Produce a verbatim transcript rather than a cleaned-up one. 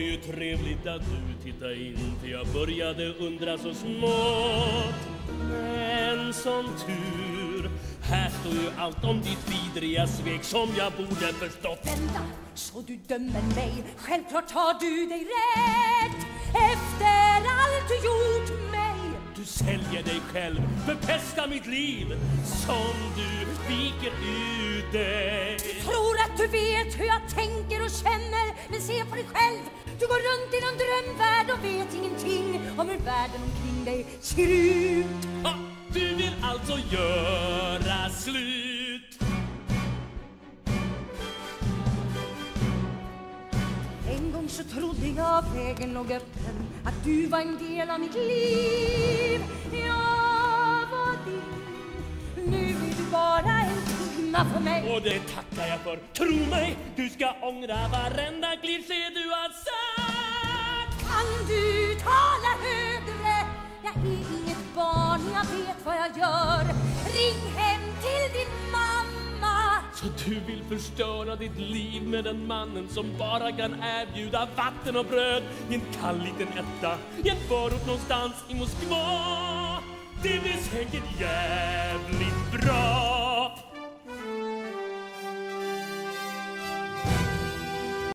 ju trevligt att du tittar in, för jag började undra så smått. Men som tur, här står ju allt om ditt vidriga svek som jag borde förstått. Vänta, så du dömer mig, självklart har du dig rätt. Efter allt du gjort mig. Du säljer dig själv, förpestar mitt liv, som du viker ut dig. Tror att du vet hur jag tänker och känner, men se på dig själv. Du går runt i någon drömvärld och vet ingenting om hur världen omkring dig ser ut. Ha, du vill alltså göra slut. En gång så trodde jag vägen låg öppen, att du var en del av mitt liv. Jag var din, nu är du bara en kvinna för mig. Och det tackar jag för, tro mig, du ska ångra varenda kliché du har sagt. Kan du tala högre? Jag är inget barn, jag vet vad jag gör. Ring hem till din mamma. Så du vill förstöra ditt liv med den mannen som bara kan erbjuda vatten och bröd i en kall liten etta i en förort någonstans i Moskva. Det blir säkert jävligt bra.